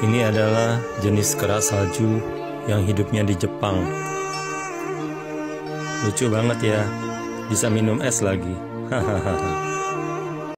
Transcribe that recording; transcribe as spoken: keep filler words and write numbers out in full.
Ini adalah jenis kera salju yang hidupnya di Jepang. Lucu banget ya, bisa minum es lagi. Hahaha.